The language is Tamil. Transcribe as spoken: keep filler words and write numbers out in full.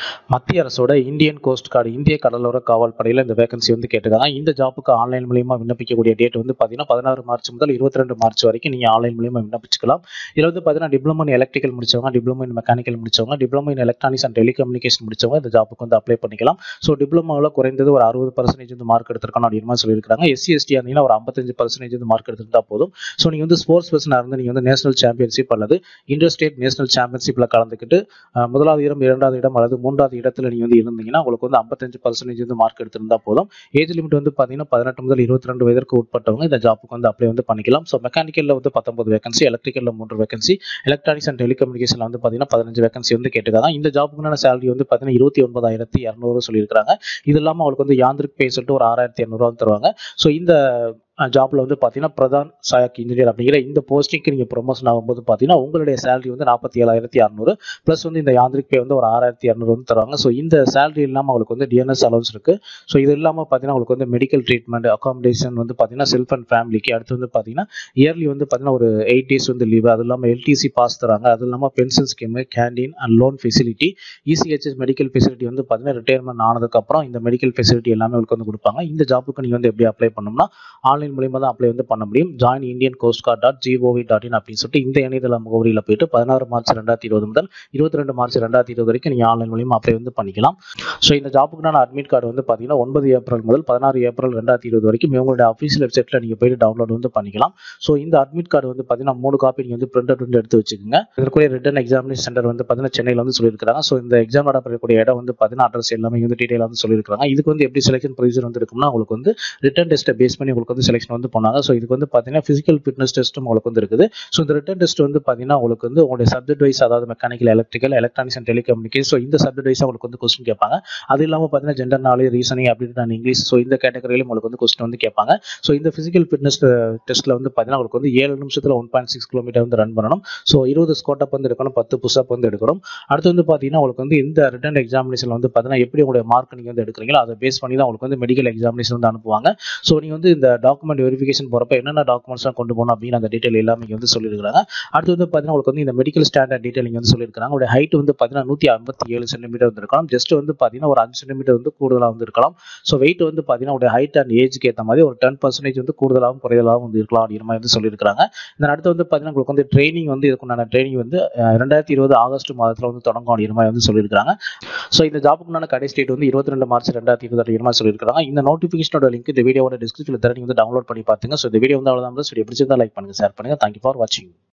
மத்திய அரசோட இந்தியன் கோஸ்ட் கார்டு இந்திய கடலோர காவல் படையில் இந்த வேகன்சி வந்து கேட்டிருக்காங்க. இந்த ஜாப்புக்கு ஆன்லைன் மூலியமா விண்ணப்பிக்கக்கூடிய டேட் வந்து பார்த்தீங்கன்னா பதினாறு மார்ச் முதல் இருபத்தி ரெண்டு மார்ச் வரைக்கும் நீங்கள் ஆன்லைன் மூலியமா விண்ணப்பிச்சுக்கலாம். இதில் வந்து பார்த்தீங்கன்னா டிப்ளமோ இன் எலக்ட்ரிக்கல் முடிச்சவங்க, டிப்ளமோ இன் மெக்கானிக்கல் முடிச்சவங்க, diploma in electronics and telecommunication முடிச்சவங்க இந்த ஜாப்புக்கு வந்து அப்ளை பண்ணிக்கலாம். ஸோ டிப்ளமோவில் குறைந்தது ஒரு அறுபது பர்சன்டேஜ் வந்து மார்க் எடுத்திருக்கணும் அப்படின்னு மாதிரி சொல்லியிருக்காங்க. எஸ்சி எஸ்டி இருந்தீங்கன்னா ஒரு ஐம்பத்தஞ்சு பர்சன்டேஜ் வந்து மார்க் எடுத்திருந்தா போதும். ஸோ நீங்கள் வந்து ஸ்போர்ட்ஸ் பர்சனாக இருந்து நீங்கள் வந்து நேஷனல் சாம்பியன்ஷிப் அல்லது இன்டர் ஸ்டேட் நேஷனல் சாம்பியன்ஷிப்பில் கலந்துக்கிட்டு முதலாவது இடம், இரண்டாவது இடம் அல்லது மூன்றாவது இடத்துல நீங்கள் வந்து இருந்தீங்கன்னா உங்களுக்கு வந்து ஐம்பத்தஞ்சு பர்சன்டேஜ் வந்து மார்க் எடுத்திருந்தா போதும். ஏஜ் லிமிட் வந்து பார்த்தீங்கன்னா பதினெட்டு முதல் இருபத்தி ரெண்டு வயதிற்கு உட்பட்டவங்க இந்த ஜாப்புக்கு வந்து அப்ளை வந்து பண்ணிக்கலாம். ஸோ மெக்கானிக்கலில் வந்து பத்தொன்பது வேகன்சி, எலக்ட்ரிக்கலில் மூன்று வேகன்சி, எலக்ட்ரானிக்ஸ் அண்ட் டெலிகம்யூனிகேஷனில் வந்து பார்த்தீங்கன்னா பதினஞ்சு வேகன்சி வந்து கேட்டுக்காங்க. இந்த ஜாப்புக்கான சேலரி வந்து பார்த்தீங்கன்னா இருபத்தி ஒன்பதாயிரத்தி இரநூறு சொல்லியிருக்காங்க. இது இல்லாமல் அவங்களுக்கு வந்து யாந்திரிக் பே சொல்லிட்டு ஒரு ஆறாயிரத்தி இரநூறுவா தருவாங்க. ஸோ இந்த ஜாப்ல வந்து பார்த்தீங்கன்னா பிரதான் சகாக் இன்ஜினியர் அப்படிங்கிற இந்த போஸ்டிங்க்கு நீங்கள் ப்ரொமோஷன் ஆகும்போது பார்த்தீங்கன்னா உங்களுடைய சேலரி வந்து நாற்பத்தி ஏழாயிரத்தி அறுநூறு ப்ளஸ் வந்து இந்த யாந்திரிக் பே வந்து ஒரு ஆறாயிரத்தி இரநூறு வந்து தருவாங்க. ஸோ இந்த சேலரி இல்லாமல் அவங்களுக்கு வந்து டிஎன்எஸ் அலவன்ஸ் இருக்கு. ஸோ இது இல்லாமல் பார்த்தீங்கன்னா உங்களுக்கு வந்து மெடிக்கல் ட்ரீட்மெண்ட், அகாமடேஷன் வந்து பார்த்தீங்கன்னா செல்ஃப் அண்ட் ஃபேமிலிக்கு அடுத்து வந்து பார்த்தீங்கன்னா இயர்லி வந்து பார்த்தீங்கன்னா ஒரு எயிட் டேஸ் வந்து லீவ், அது இல்லாமல் எல்டிசி பாஸ் தராங்க, அது இல்லாமல் pension scheme, canteen and loan facility, ECHS medical facility வந்து பார்த்தீங்கன்னா ரிட்டையர்மெண்ட் ஆனதுக்கப்புறம் இந்த மெடிக்கல் ஃபெசிலிட்டி எல்லாமே உங்களுக்கு வந்து கொடுப்பாங்க. இந்த ஜாப்புக்கு நீங்கள் வந்து எப்படி அப்ளை பண்ணணும்னா ஆன்லைன் மூலியமா தான் அப்ளை வந்து பண்ண முடியும். Join Indian coast guard dot GOV dot in அப்படின்னு சொல்லிட்டு இந்த இணையதள முகவரியில் போயிட்டு பதினாறு மார்ச் ரெண்டாயிரத்தி இருபது முதல் இருபத்தி ரெண்டு மார்ச் ரெண்டாயிரத்தி இருபது வரைக்கும் நீங்கள் ஆன்லைன் மூலியமா அப்ளை வந்து பண்ணிக்கலாம். ஸோ இந்த ஜாப்புக்கான அட்மிட் கார்டு வந்து பார்த்தீங்கன்னா ஒன்பது ஏப்ரல் முதல் பதினாறு ஏப்ரல் ரெண்டாயிரத்தி இருபது வரைக்கும் இவங்களுடைய அஃபீஷியல் வெப்சைட்டில் நீங்கள் போயிட்டு டவுன்லோட் வந்து பண்ணிக்கலாம். ஸோ இந்த அட்மிட் கார்டு வந்து பார்த்தீங்கன்னா மூணு காப்பி நீங்கள் வந்து பிரிண்ட் அவுட் வந்து எடுத்து வச்சுக்கோங்க. இதற்குரிய ரிட்டன் எக்ஸாமினேஷன் சென்டர் வந்து பார்த்தீங்கன்னா சென்னையில் வந்து சொல்லியிருக்காங்க. ஸோ இந்த எக்ஸாம் நடக்கக்கூடிய இடம் வந்து பார்த்தீங்கன்னா அட்ரஸ் எல்லாமே வந்து டீட்டெயிலாக வந்து சொல்லியிருக்காங்க. இதுக்கு வந்து எப்படி செலெக்ஷன் ப்ரொசீஜர் வந்து இருக்கும்னா உங்களுக்கு வந்து ரிட்டன் டெஸ்ட்டை பேஸ் பண்ணி உங்களுக்கு வந்து செலெக்ஷன் வந்து பண்ணாங்க. ஸோ இதுக்கு வந்து பார்த்தீங்கன்னா ஃபிசிக்கல் ஃபிட்னஸ் டெஸ்ட்டும் உங்களுக்கு வந்து இருக்குது. ஸோ இந்த ரிட்டன் டெஸ்ட் வந்து பார்த்தீங்கன்னா உங்களுக்கு வந்து உங்களுடைய சப்ஜெக்ட் வைஸ், அதாவது mechanical, electrical, electronics and telecommunication, so இந்த சப்ஜெக்ட் வைஸ் உங்களுக்கு வந்து கொஸ்டின் கேட்பாங்க. அது இல்லாமல் பார்த்தீங்கன்னா general knowledge, reasoning, aptitude and English, so இந்த கேட்டகரியிலும் உங்களுக்கு வந்து கொஸ்டின் வந்து கேட்பாங்க. ஸோ இந்த ஃபிசிக்கல் ஃபிட்னஸ் டெஸ்ட்டில் வந்து பார்த்தீங்கன்னா உங்களுக்கு வந்து ஏழு நிமிஷத்தில் ஒன் பாயிண்ட் சிக்ஸ் கிலோமீட்டர் வந்து ரன் பண்ணணும். ஸோ இருபது ஸ்கோட்டப் வந்து எடுக்கணும், பத்து புஷ்அப் வந்து எடுக்கணும். அடுத்து வந்து பார்த்தீங்கன்னா உங்களுக்கு வந்து இந்த ரிட்டன் எக்ஸாமினேஷன் வந்து பார்த்தீங்கன்னா எப்படி உங்களுடைய மார்க் நீங்கள் வந்து எடுக்கிறீங்களோ அதை பேஸ் பண்ணி தான் உங்களுக்கு வந்து மெடிக்கல் எக்ஸாமினேஷன் வந்து அனுப்புவாங்க. ஸோ நீங்கள் வந்து இந்த டாக்குமெண்ட் வெரிஃபிகேஷன் போகிறப்ப என்னென்ன டாக்குமெண்ட்ஸ்லாம் கொண்டு போகணும் அப்படின்னு அந்த டீட்டெயில் எல்லாமே வந்து சொல்லியிருக்காங்க. அடுத்து வந்து பார்த்தீங்கன்னா உங்களுக்கு வந்து இந்த மெடிக்கல் ஸ்டாண்டர்ட் டீட்டெயில் வந்து சொல்லியிருக்காங்க. உங்களுடைய ஹைட் வந்து பார்த்தீங்கன்னா நூற்றி ஐம்பத்தி ஏழு சென்டிமீட்டர் வந்து இருக்கலாம். ஜஸ்ட் வந்து பார்த்தீங்கன்னா ஒரு அஞ்சு சென்டிமீட்டர் வந்து கூடுதலாக வந்து இருக்கலாம். ஸோ வெயிட் வந்து பார்த்தீங்கன்னா உங்களுடைய ஹைட் அண்ட் ஏஜ்க்கு ஏற்ற மாதிரி ஒரு டென் பர்சன்டேஜ் வந்து கூடுதலாகவும் குறைதலாகவும் வந்து இருக்கலாம் அப்படிங்கிற மாதிரி வந்து சொல்லியிருக்காங்க. இந்த அடுத்து வந்து பார்த்தீங்கன்னா உங்களுக்கு வந்து ட்ரைனிங் வந்து இதுக்குண்டான ட்ரைனிங் வந்து ரெண்டாயிரத்தி இருபது ஆகஸ்ட் மாதத்தில் வந்து தொடங்கும் அப்படிங்கிற மாதிரி வந்து சொல்லியிருக்காங்க. ஸோ இந்த ஜாப்புக்குண்டான கடைசி டேட் வந்து இருபத்தி ரெண்டு மார்ச் ரெண்டாயிரத்தி இருபது அப்படிங்கிற மாதிரி சொல்லியிருக்காங்க. இந்த நோட்டிஃபிகேஷனோட லிங்க் இந்த வீடியோட டிஸ்கிரிப்ஷனில் தர நீங்கள் வந்து டவுன்லோட் பண்ணி பார்த்துங்க. ஸோ இந்த வீடியோ வந்து அவ்வளோதான். வீடியோ பிடிச்சிருந்தா லைக் பண்ணுங்க, ஷேர் பண்ணுங்க. தேங்க்யூ ஃபார் வாட்சிங்.